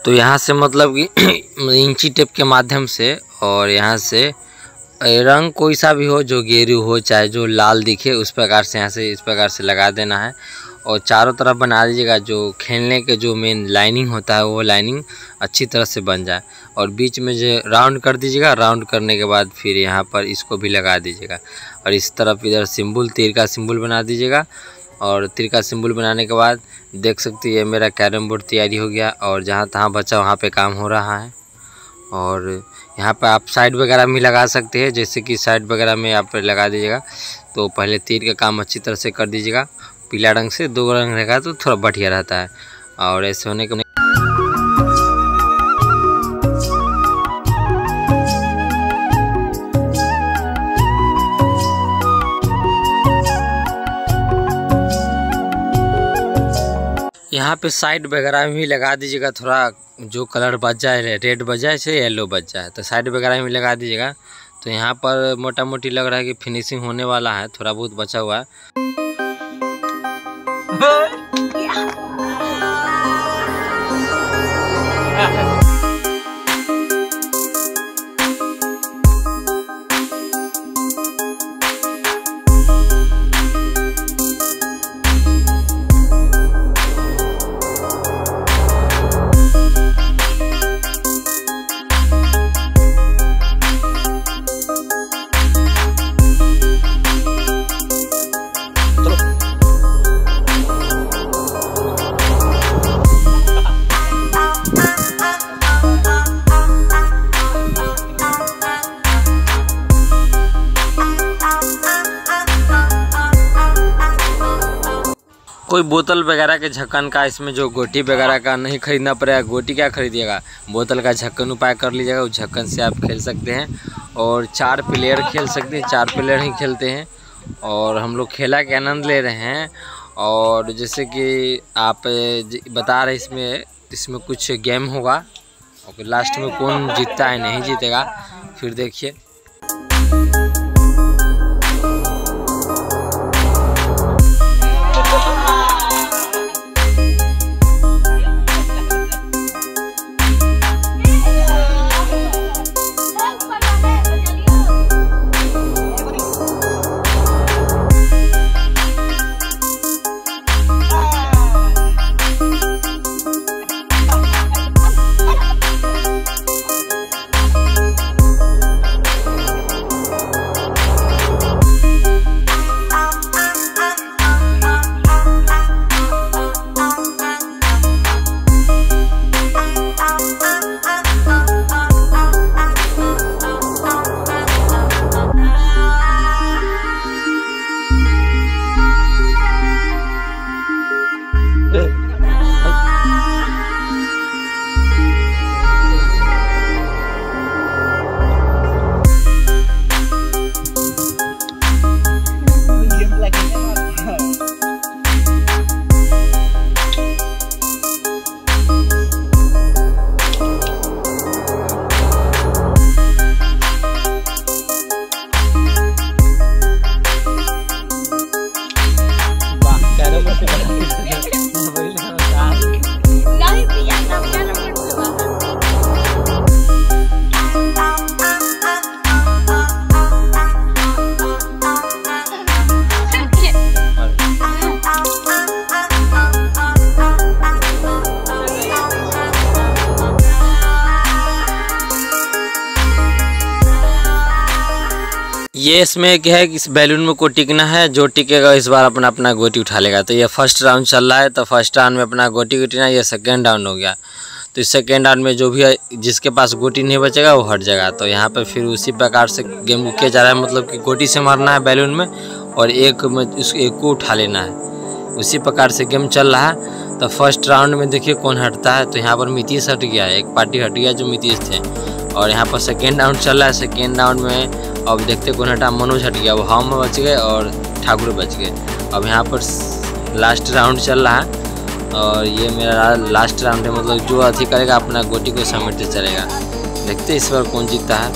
तो यहाँ से मतलब कि इंची टेप के माध्यम से और यहाँ से रंग कोई सा भी हो, जो गेरू हो चाहे जो लाल दिखे, उस प्रकार से यहाँ से इस प्रकार से लगा देना है। और चारों तरफ बना दीजिएगा, जो खेलने के जो मेन लाइनिंग होता है वो लाइनिंग अच्छी तरह से बन जाए। और बीच में जो राउंड कर दीजिएगा, राउंड करने के बाद फिर यहाँ पर इसको भी लगा दीजिएगा। और इस तरफ इधर सिंबल, तीर का सिंबल बना दीजिएगा। और तीर का सिंबल बनाने के बाद देख सकते हैं मेरा कैरम बोर्ड तैयारी हो गया। और जहाँ तहाँ बचा वहाँ पे काम हो रहा है। और यहाँ पर आप साइड वगैरह में लगा सकते हैं, जैसे कि साइड वगैरह में आप लगा दीजिएगा। तो पहले तीर का काम अच्छी तरह से कर दीजिएगा, पीला रंग से, 2 रंग रहेगा तो थोड़ा बढ़िया रहता है। और ऐसे होने के यहाँ पे साइड वगैरह में भी लगा दीजिएगा, थोड़ा जो कलर बच जाए, रेड बच जाए से येलो बच जाए, तो साइड वगैरह में लगा दीजिएगा। तो यहाँ पर मोटा मोटी लग रहा है कि फिनिशिंग होने वाला है, थोड़ा बहुत बचा हुआ है। कोई बोतल वगैरह के ढक्कन का, इसमें जो गोटी वगैरह का नहीं खरीदना पड़ेगा। गोटी क्या खरीदिएगा, बोतल का ढक्कन उपाय कर लीजिएगा, उस ढक्कन से आप खेल सकते हैं। और 4 प्लेयर खेल सकते हैं, 4 प्लेयर ही खेलते हैं। और हम लोग खेला के आनंद ले रहे हैं। और जैसे कि आप बता रहे इसमें कुछ गेम होगा और लास्ट में कौन जीतता है नहीं जीतेगा फिर देखिए। ये इसमें क्या है कि इस बैलून में को टिकना है, जो टिकेगा इस बार अपना अपना गोटी उठा लेगा। तो ये फर्स्ट राउंड चल रहा है, तो फर्स्ट राउंड में अपना गोटी उठना, ये सेकेंड राउंड हो गया। तो इस सेकेंड राउंड में जो भी है जिसके पास गोटी नहीं बचेगा वो हट जाएगा। तो यहाँ पर फिर उसी प्रकार से गेम को किया जा रहा है, मतलब कि गोटी से मारना है बैलून में और एक को उठा लेना है, उसी प्रकार से गेम चल रहा है। तो फर्स्ट राउंड में देखिए कौन हटता है, तो यहाँ पर नीतीश हट गया है, एक पार्टी हट गया जो नीतीश थे। और यहाँ पर सेकेंड राउंड चल रहा है, सेकेंड राउंड में अब देखते कौन हटा, मनोज हट गया, वो हम बच गए और ठाकुर बच गए। अब यहाँ पर लास्ट राउंड चल रहा है और ये मेरा लास्ट राउंड है, मतलब जो अथी करेगा अपना गोटी को समेटते चलेगा। देखते इस बार कौन जीतता है।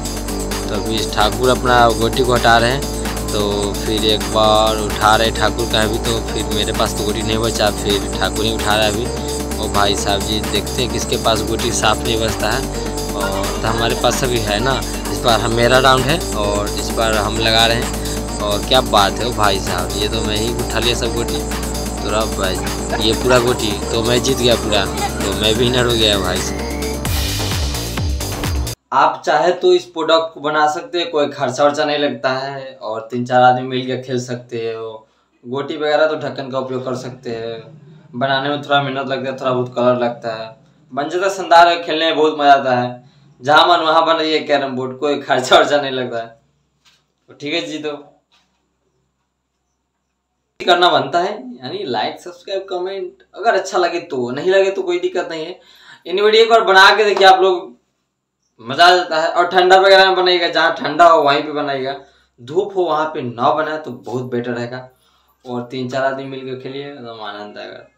तो अभी ठाकुर अपना गोटी को हटा रहे हैं, तो फिर एक बार उठा रहे ठाकुर का अभी, तो फिर मेरे पास तो गोटी नहीं बचा, फिर ठाकुर ही उठा रहा है अभी। और भाई साहब जी देखते हैं किसके पास गोटी साफ नहीं बचता है। और तो हमारे पास अभी है ना, इस बार मेरा राउंड है और इस बार हम लगा रहे हैं। और क्या बात है भाई साहब, ये तो मैं ही उठा लिया सब गोटी। तो अब भाई ये पूरा गोटी तो मैं जीत गया पूरा, तो मैं विनर हो गया भाई साहब। आप चाहे तो इस प्रोडक्ट को बना सकते हैं, कोई खर्चा वर्चा नहीं लगता है और 3-4 आदमी मिलकर खेल सकते हो। गोटी वगैरह तो ढक्कन का उपयोग कर सकते हैं। बनाने में थोड़ा मेहनत लगता है, थोड़ा बहुत कलर लगता है, बन जाता है शानदार है, खेलने में बहुत मजा आता है। जहाँ मन वहाँ बनाइए कैरम बोर्ड, कोई खर्चा वर्चा नहीं लगता है। तो ठीक है जी, तो करना बनता है, यानी लाइक सब्सक्राइब कमेंट, अगर अच्छा लगे तो, नहीं लगे तो कोई दिक्कत नहीं है। एनीबॉडी एक बार बना के देखिए आप लोग, मजा आ जाता है। और ठंडा वगैरह में बनाइएगा, जहाँ ठंडा हो वहीं पे बनाइएगा, धूप हो वहाँ पे ना बनाए तो बहुत बेटर रहेगा। और 3-4 आदमी मिलकर खेलिए, एकदम आनंद आएगा।